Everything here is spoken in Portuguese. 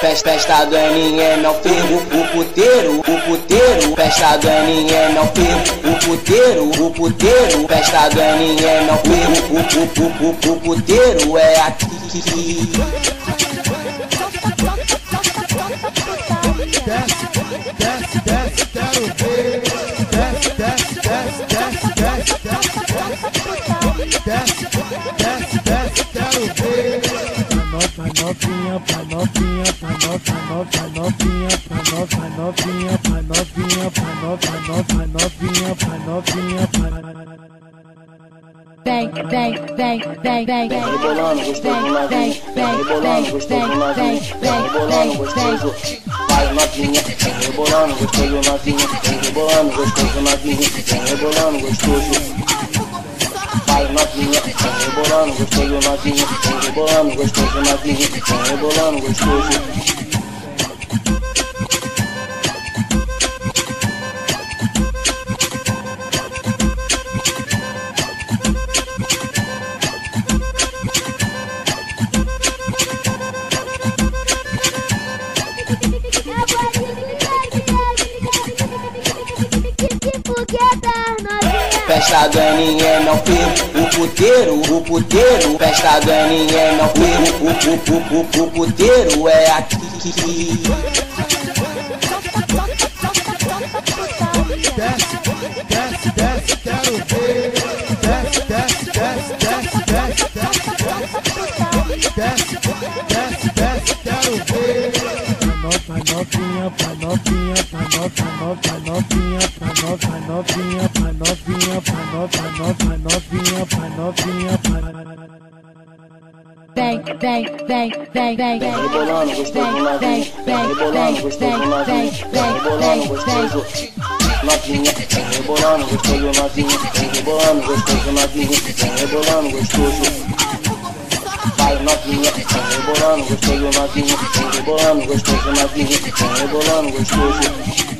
Festa do INM é o fervo, o puteiro, festa do INM é o fervo, o puteiro, festa do INM é o fervo, o puteiro é aqui. Desce, desce, quero ver. Desce, desce, desce, desce, desce, desce, desce, desce, quero ver. Pra novinha, pra novinha, pra novinha, pra novinha, pra novinha, pra novinha, pra novinha, pra novinha. Vem, Rebolando gostoso novinha, rebolando gostoso novinha, rebolando gostoso. Vai novinha, rebolando gostoso novinha, rebolando gostoso novinha, rebolando gostoso. Vai novinha, rebolando gostoso novinha, rebolando gostoso novinha, rebolando gostoso. Festa do INM é o fervo, o puteiro, festa do INM é o fervo, o puteiro é aqui. Desce, desce, desce, quero ver. Desce, desce, desce, desce, desce, desce, desce, desce, quero ver. Pra novinha, pra novinha, pra novinha, pra novinha, pra novinha, pra novinha, pra novinha, pra novinha. vem. Rebolando gostoso novinha, rebolando gostoso novinha, rebolando gostoso novinha, rebolando gostoso novinha, rebolando gostoso novinha, rebolando gostoso. Vai novinha, rebolando gostoso novinha, rebolando gostoso novinha, rebolando gostoso.